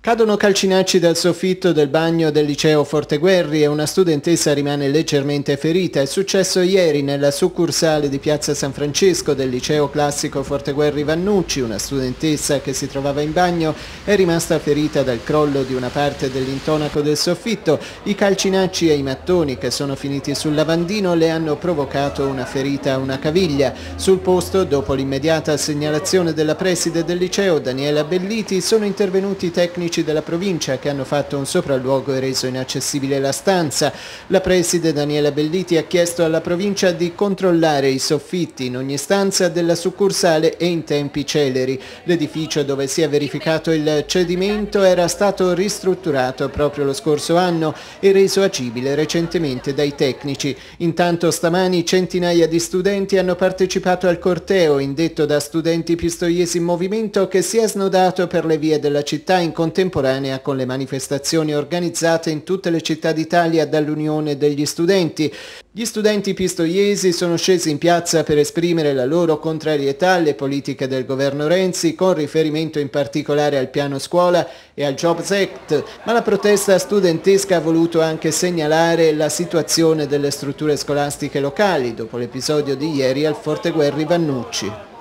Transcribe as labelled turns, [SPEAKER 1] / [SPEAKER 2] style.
[SPEAKER 1] Cadono calcinacci dal soffitto del bagno del liceo Forteguerri e una studentessa rimane leggermente ferita. È successo ieri nella succursale di Piazza San Francesco del liceo classico Forteguerri Vannucci. Una studentessa che si trovava in bagno è rimasta ferita dal crollo di una parte dell'intonaco del soffitto. I calcinacci e i mattoni che sono finiti sul lavandino le hanno provocato una ferita a una caviglia. Sul posto, dopo l'immediata segnalazione della preside del liceo Daniela Belliti, sono intervenuti i tecnici della provincia che hanno fatto un sopralluogo e reso inaccessibile la stanza. La preside Daniela Belliti ha chiesto alla provincia di controllare i soffitti in ogni stanza della succursale e in tempi celeri. L'edificio dove si è verificato il cedimento era stato ristrutturato proprio lo scorso anno e reso agibile recentemente dai tecnici. Intanto stamani centinaia di studenti hanno partecipato al corteo indetto da Studenti Pistoiesi in Movimento, che si è snodato per le vie della città in contemporanea con le manifestazioni organizzate in tutte le città d'Italia dall'Unione degli Studenti. Gli studenti pistoiesi sono scesi in piazza per esprimere la loro contrarietà alle politiche del governo Renzi, con riferimento in particolare al piano scuola e al Jobs Act, ma la protesta studentesca ha voluto anche segnalare la situazione delle strutture scolastiche locali dopo l'episodio di ieri al Forteguerri Vannucci.